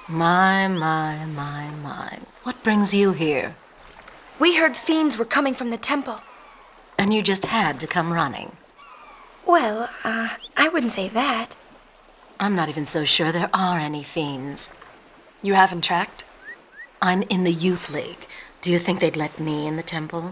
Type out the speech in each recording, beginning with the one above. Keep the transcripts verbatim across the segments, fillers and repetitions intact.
My, my, my, my. What brings you here? We heard fiends were coming from the temple. And you just had to come running? Well, uh, I wouldn't say that. I'm not even so sure there are any fiends. You haven't checked? I'm in the Youth League. Do you think they'd let me in the temple?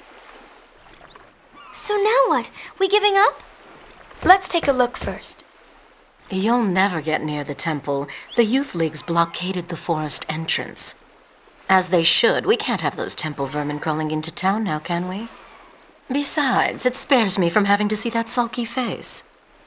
So now what? We giving up? Let's take a look first. You'll never get near the temple. The Youth League's blockaded the forest entrance. As they should. We can't have those temple vermin crawling into town now, can we? Besides, it spares me from having to see that sulky face.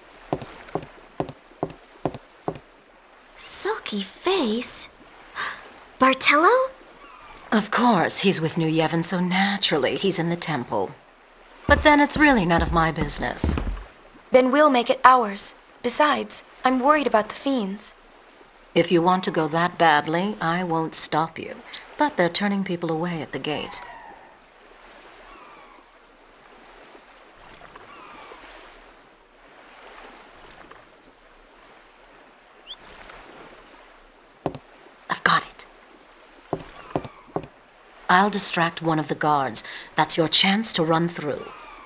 Sulky face? Bartello? Of course, he's with New Yevon, so naturally he's in the temple. But then it's really none of my business. Then we'll make it ours. Besides, I'm worried about the fiends. If you want to go that badly, I won't stop you. But they're turning people away at the gate. I've got it. I'll distract one of the guards. That's your chance to run through.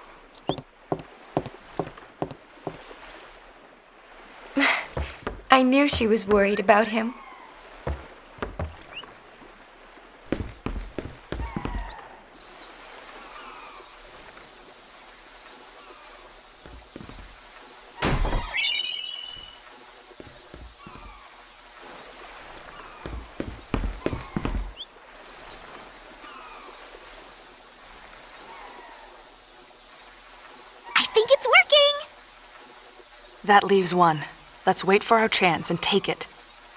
I knew she was worried about him. I think it's working! That leaves one. Let's wait for our chance and take it.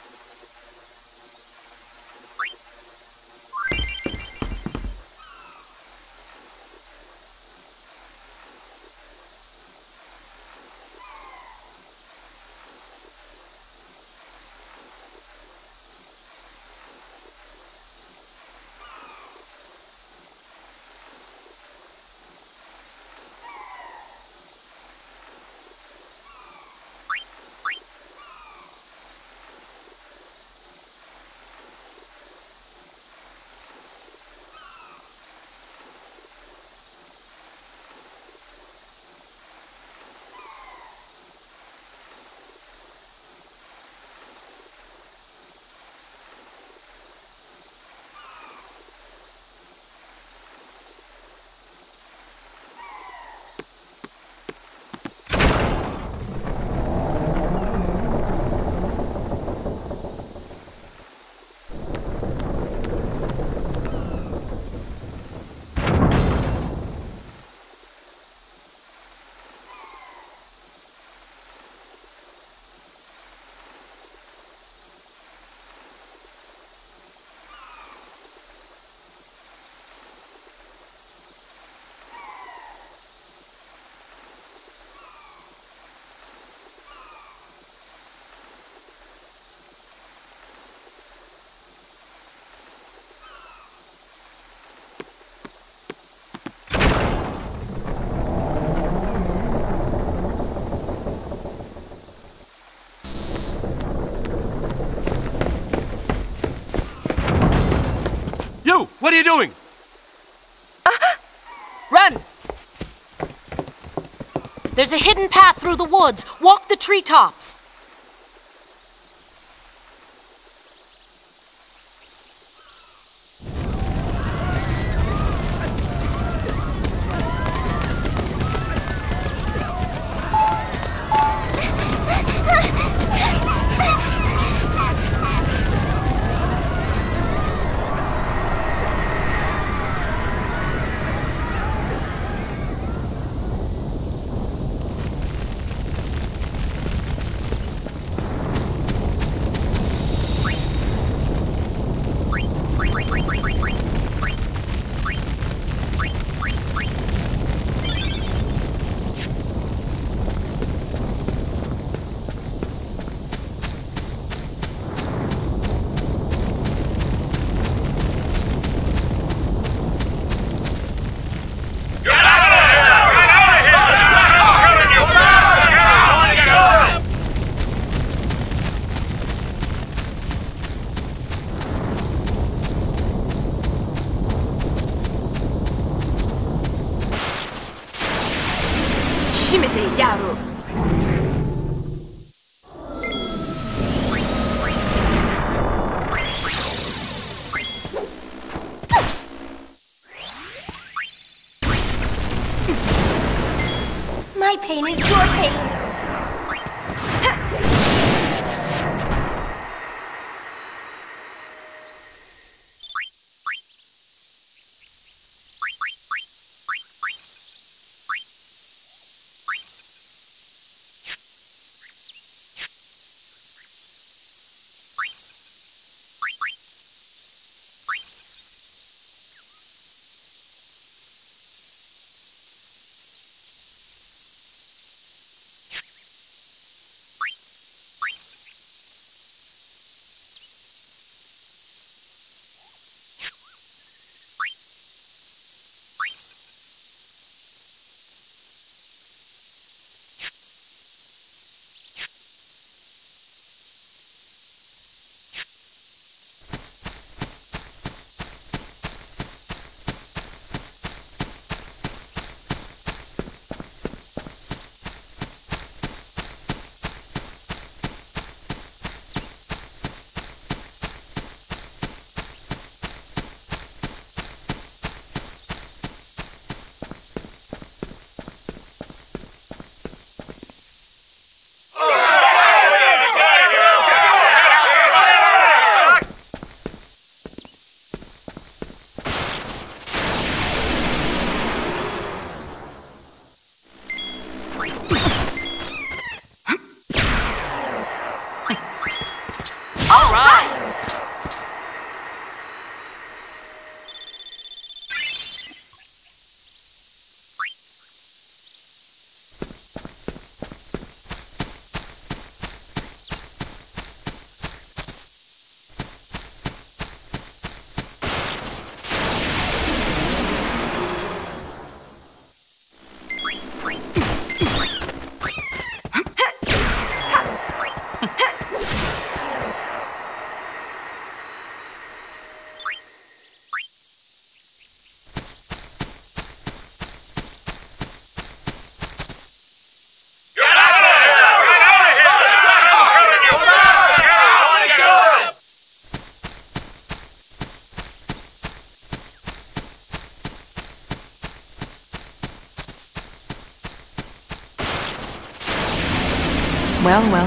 You! What are you doing? Uh-huh. Run! There's a hidden path through the woods. Walk the treetops. Well, well.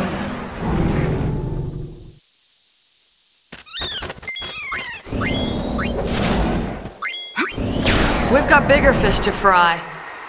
We've got bigger fish to fry.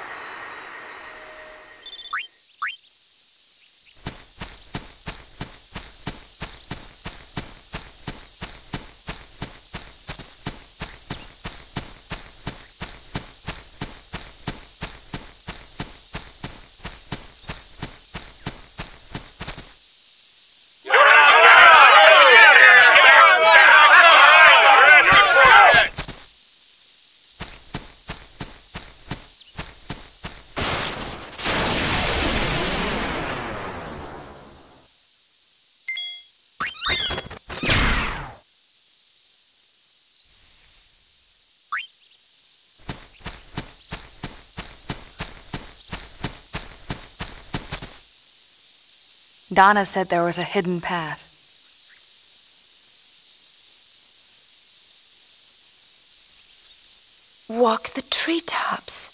Donna said there was a hidden path. Walk the treetops.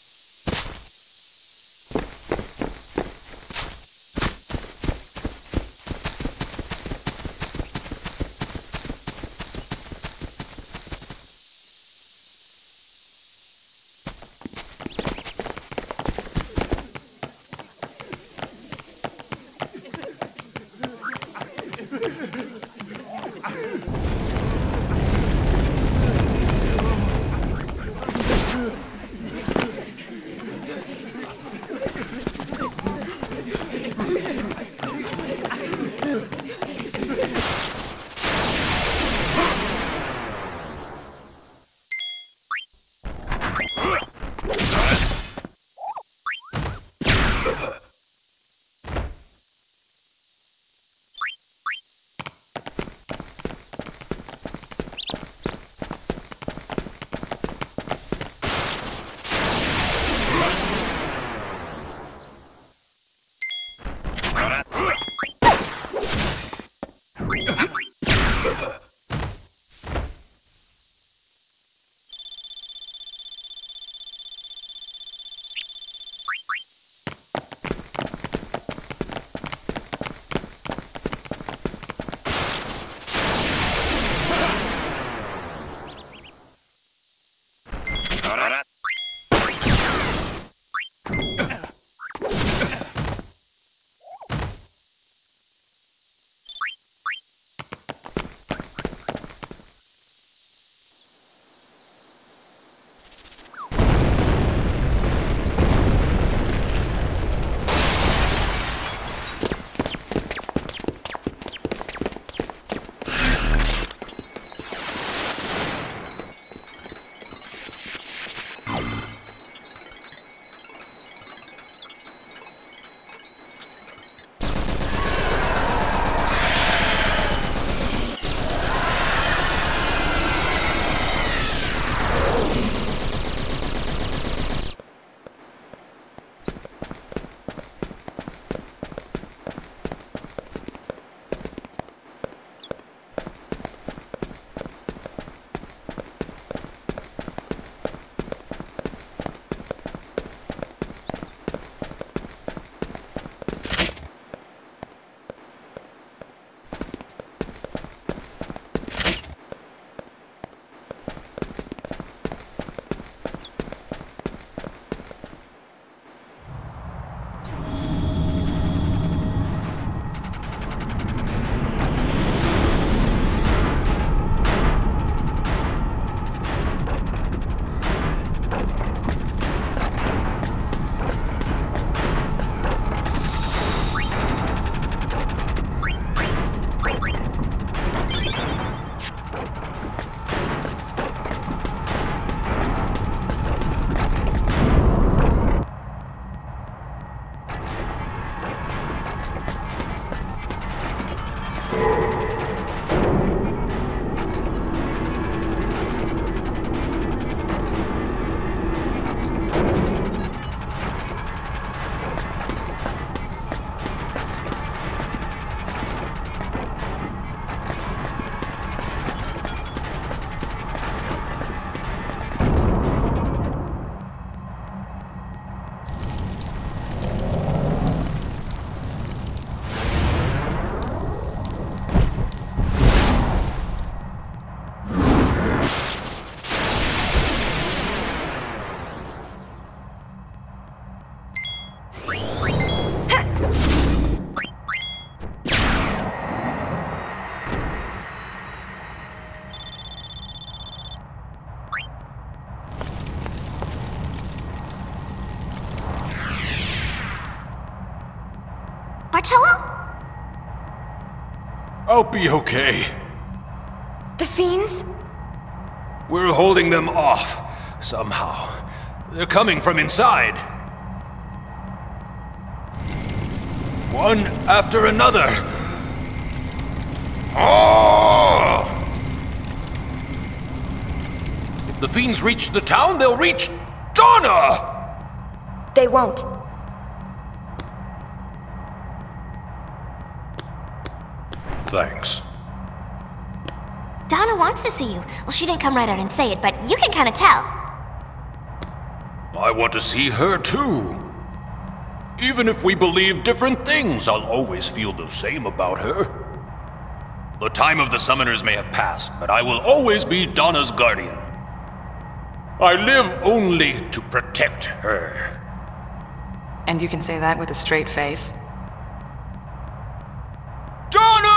I'll be okay. The fiends? We're holding them off, somehow. They're coming from inside. One after another. Oh! If the fiends reach the town, they'll reach Donna! They won't. Thanks. Donna wants to see you. Well, she didn't come right out and say it, but you can kind of tell. I want to see her too. Even if we believe different things, I'll always feel the same about her. The time of the summoners may have passed, but I will always be Donna's guardian. I live only to protect her. And you can say that with a straight face. Donna!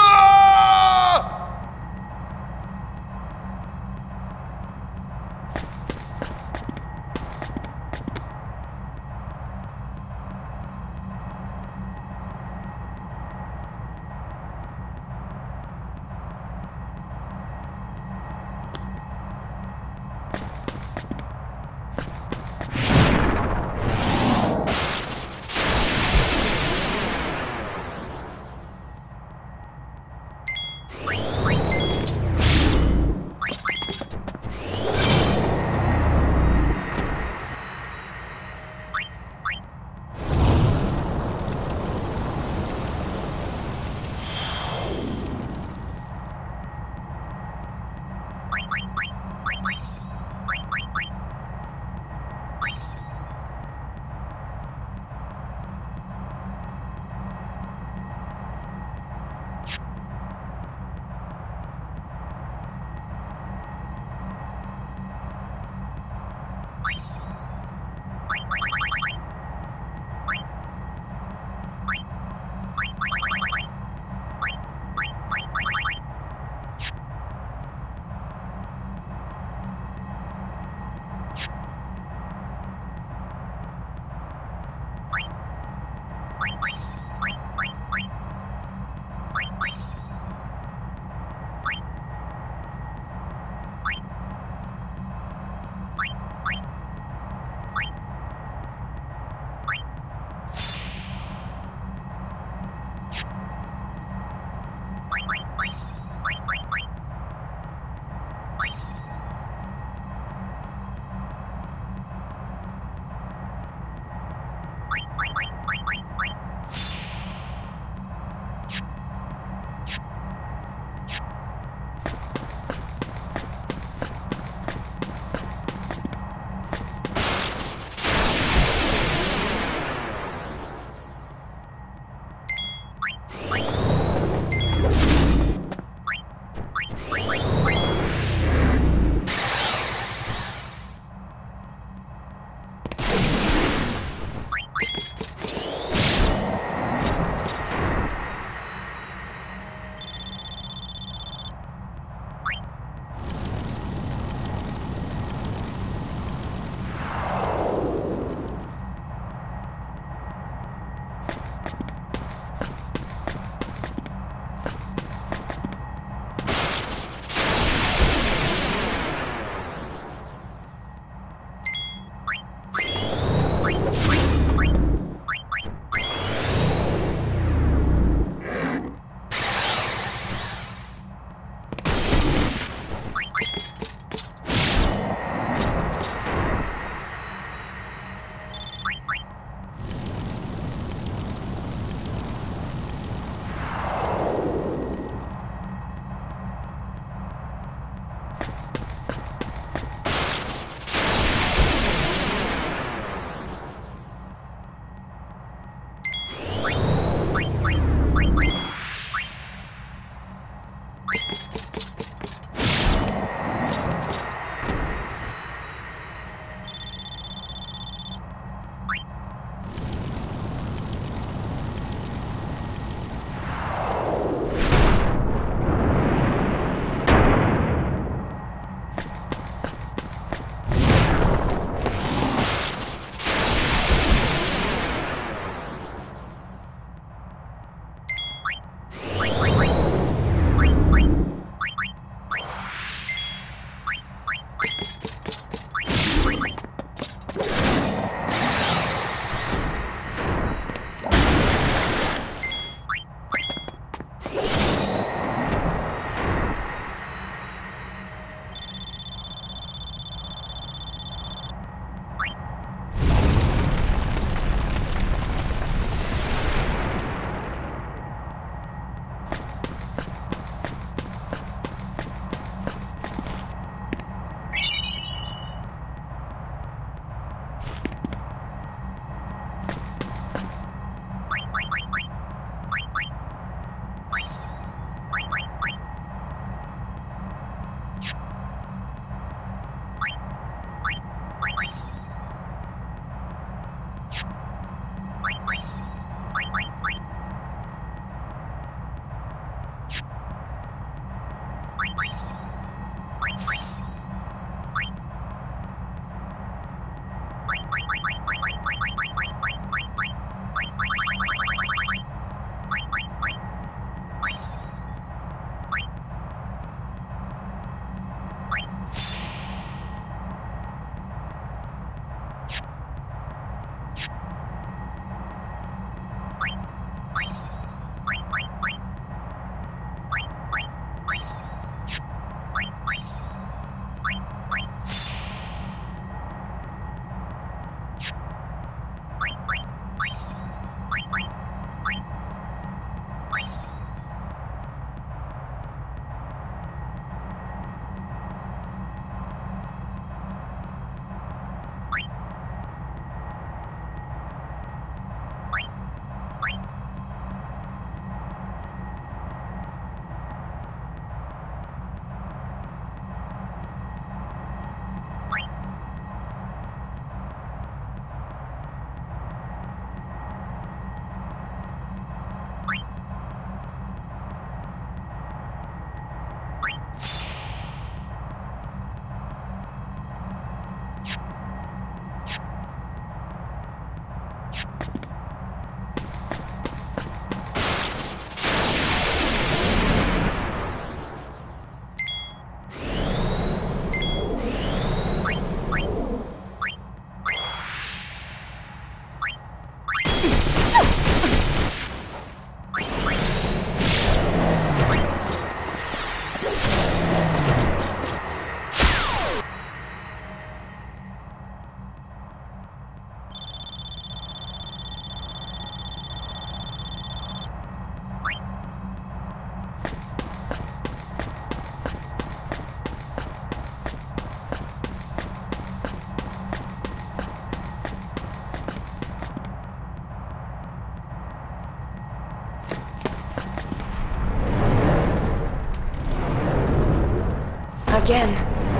again.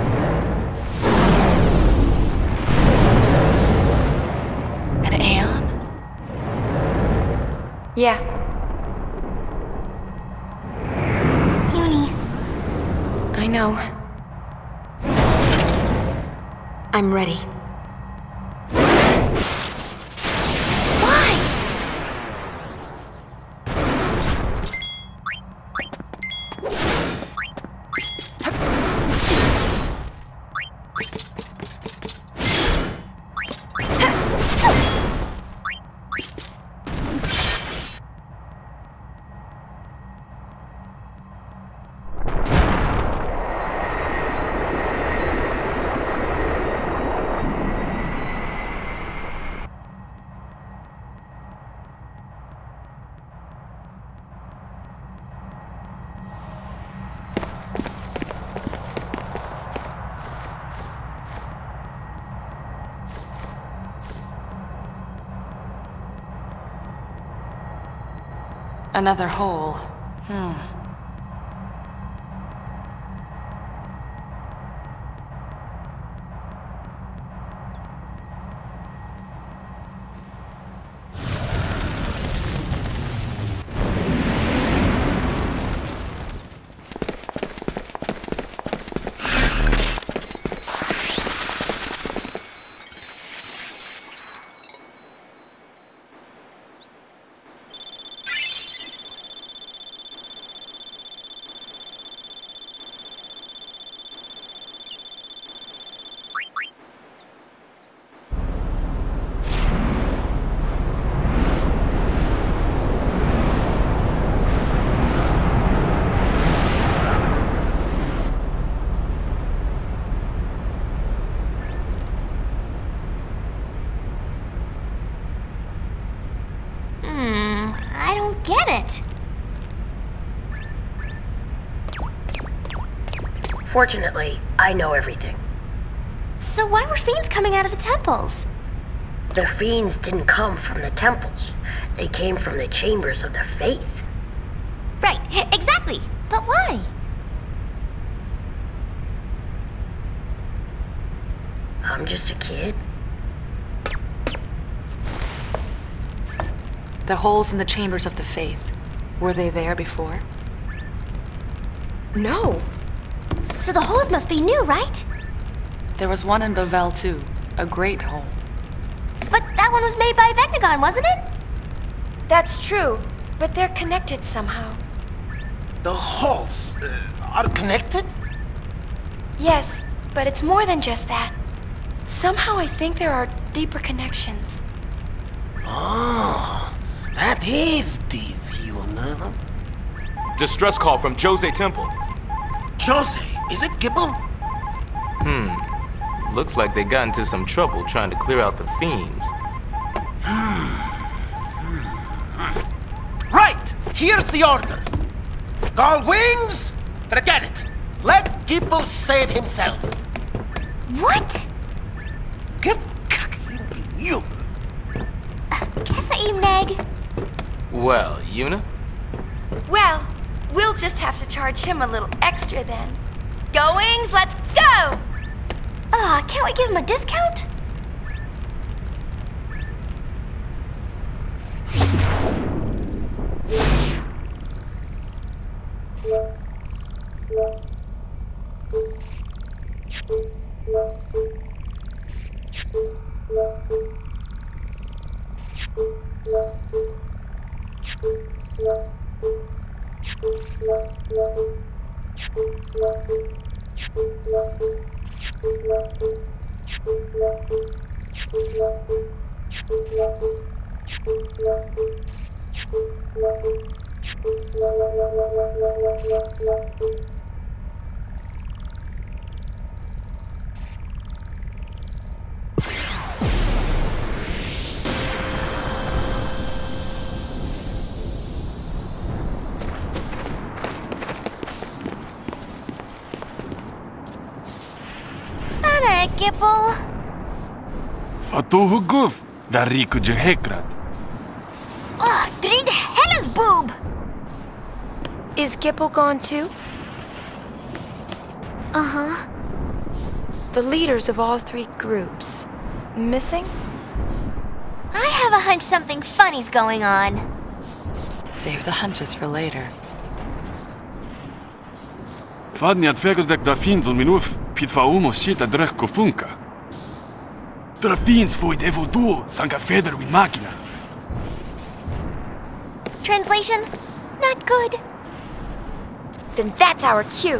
An Aeon? Yeah. Uni. I know. I'm ready. Why? Another hole. Hmm. I don't get it. Fortunately, I know everything. So why were fiends coming out of the temples? The fiends didn't come from the temples. They came from the chambers of the faith. Right, exactly. But why? I'm just a kid. The holes in the chambers of the faith. Were they there before? No. So the holes must be new, right? There was one in Bevelle too. A great hole. But that one was made by Vecnagon, wasn't it? That's true, but they're connected somehow. The halls uh, are connected? Yes, but it's more than just that. Somehow I think there are deeper connections. Oh, that is deep, you know. Distress call from Jose Temple. Jose, is it Gibble? Hmm. Looks like they got into some trouble trying to clear out the fiends. Right! Here's the order. Gall Wings? Forget it. Let Gibble save himself. What? Gib... You... Kessa Neg. Well, Yuna? Well, we'll just have to charge him a little extra then. Goings, let's go! Ah, can't we give him a discount? Rana, Gipple. Fatuhu guf, dariku jehekrat. Ah, drid Hella's boob. Is Gipple gone too? Uh-huh. The leaders of all three groups. Missing? I have a hunch something funny's going on. Save the hunches for later. Fadni att fägerdek da finns om minuf pit fa umo shit adrek kofunka. Tra fins foi devo duo sanka feder win makina. Translation? Not good. Then that's our cue.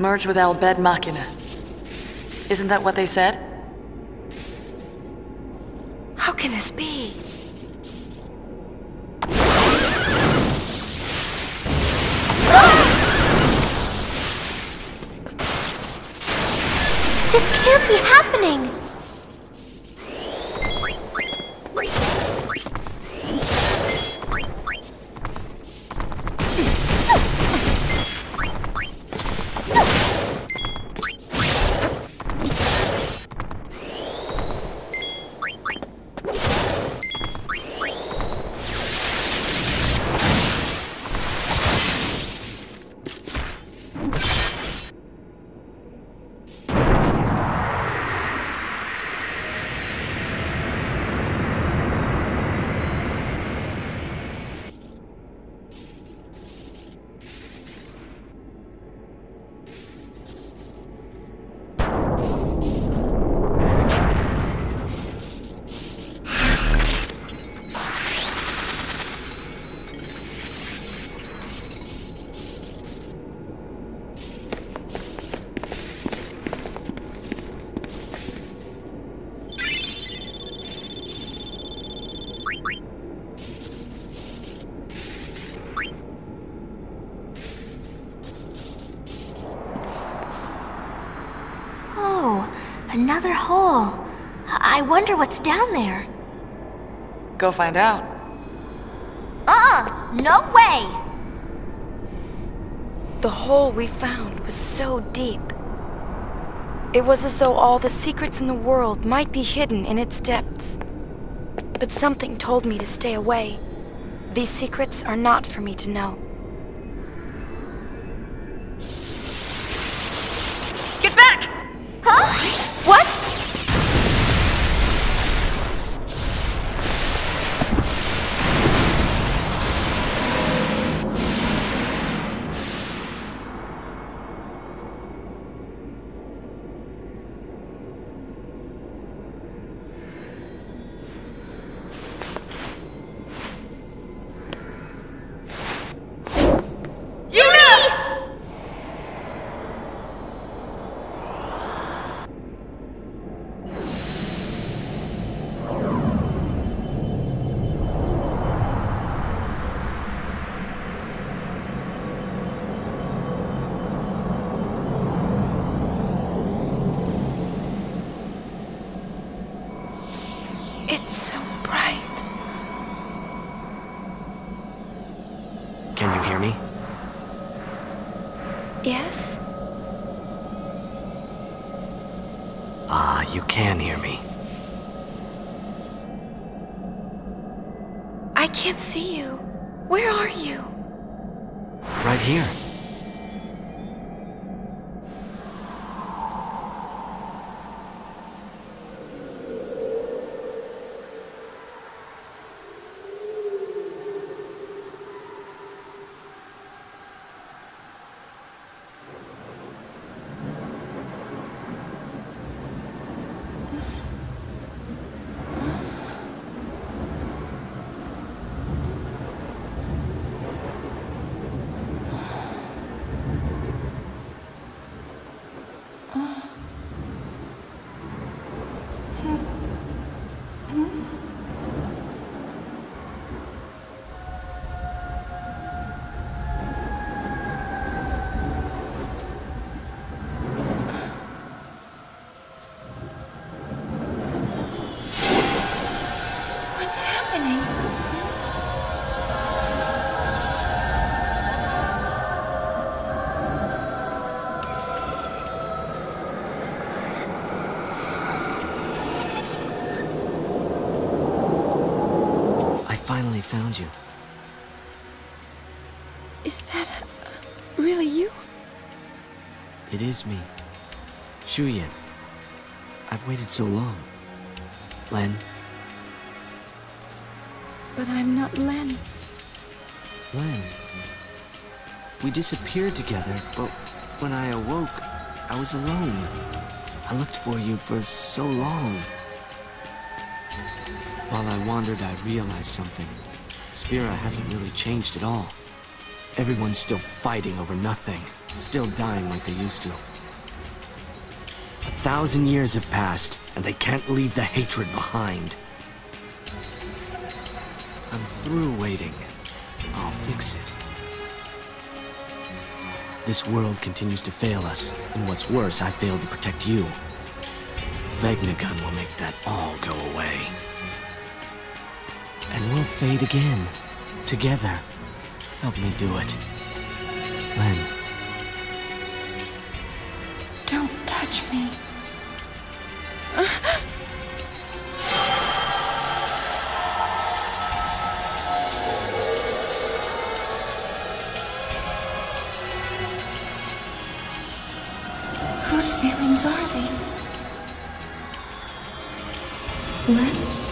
merge with Al Bhed Machina. Isn't that what they said? How can this be? This can't be happening! Another hole. I wonder what's down there. Go find out. Uh-uh! No way! The hole we found was so deep. It was as though all the secrets in the world might be hidden in its depths. But something told me to stay away. These secrets are not for me to know. Get back! Huh? What? It's so bright. Can you hear me? Yes? Ah, you can hear me. I can't see you. Where are you? Right here. What's happening? I finally found you. Is that uh, really you? It is me. Shuyan. I've waited so long. Len. But I'm not Len. Len. We disappeared together, but when I awoke, I was alone. I looked for you for so long. While I wandered, I realized something. Spira hasn't really changed at all. Everyone's still fighting over nothing. still dying like they used to. A thousand years have passed, and they can't leave the hatred behind. I'm through waiting. I'll fix it. This world continues to fail us, and what's worse, I failed to protect you. Vegnagun will make that all go away. And we'll fade again. Together. Help me do it. Len. Don't touch me. Whose feelings are these? Len's?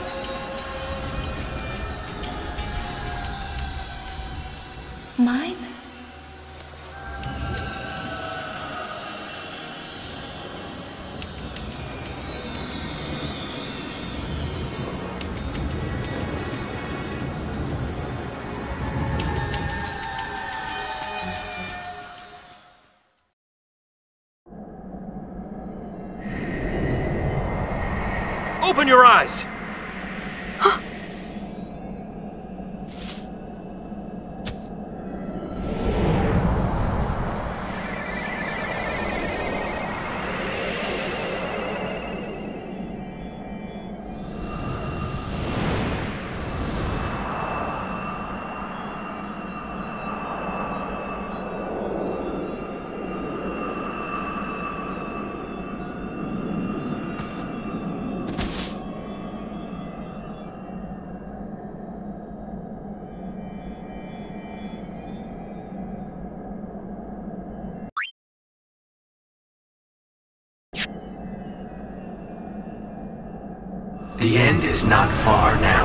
Mine? Open your eyes! The end is not far now.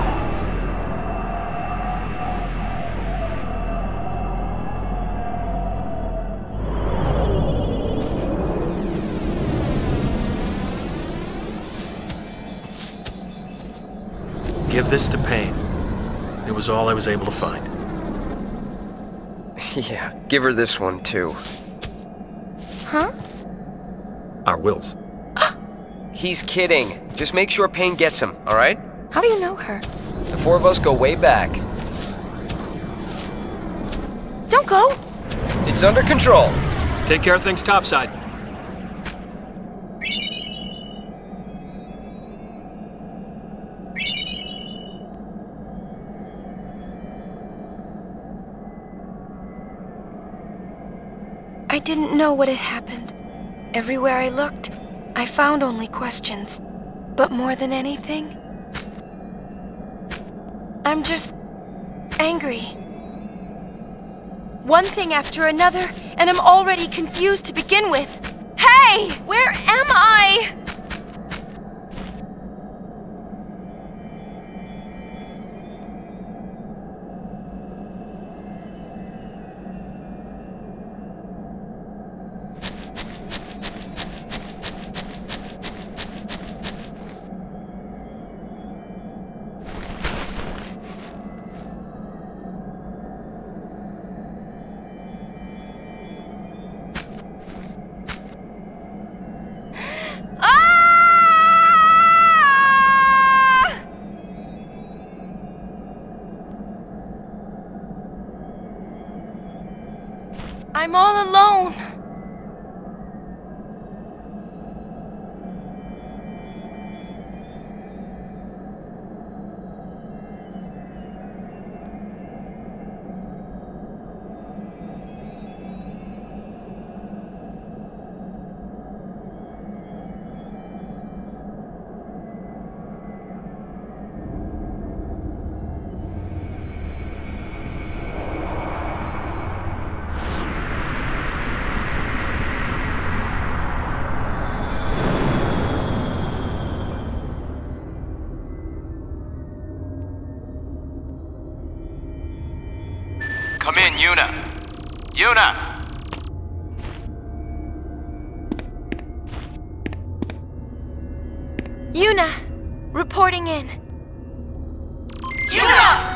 Give this to Pain. It was all I was able to find. Yeah, give her this one too. Huh? Our wills. He's kidding. Just make sure Pain gets him, alright? How do you know her? The four of us go way back. Don't go! It's under control. Take care of things topside. I didn't know what had happened. Everywhere I looked, I found only questions. But more than anything, I'm just angry. One thing after another, and I'm already confused to begin with. Hey! Where am I? I'm all alone. Come in, Yuna. Yuna! Yuna, reporting in. Yuna!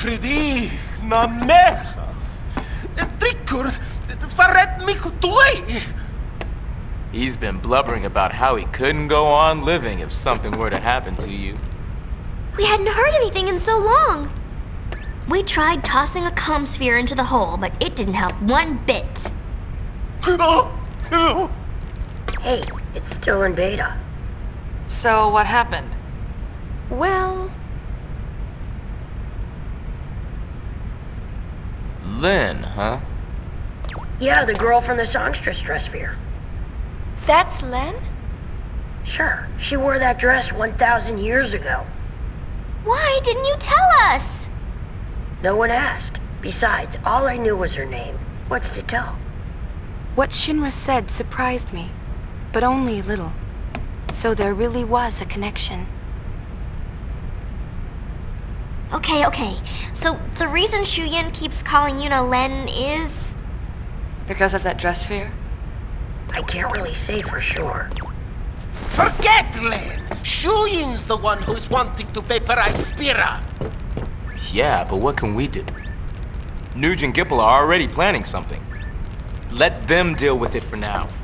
Pridi, na mecha. Trickur, faret mikutui. He's been blubbering about how he couldn't go on living if something were to happen to you. We hadn't heard anything in so long. We tried tossing a comm sphere into the hole, but it didn't help one bit. Hey, it's still in beta. So, what happened? Well... Lynn, huh? Yeah, the girl from the songstress dress sphere. That's Len? Sure, she wore that dress one thousand years ago. Why didn't you tell us? No one asked. Besides, all I knew was her name. What's to tell? What Shinra said surprised me, but only a little. So there really was a connection. Okay, okay. So the reason Shuyin keeps calling Yuna Len is... Because of that dress sphere? I can't really say for sure. Forget Len! Shuyin's the one who's wanting to vaporize Spira! Yeah, but what can we do? Nuge and Gipple are already planning something. Let them deal with it for now.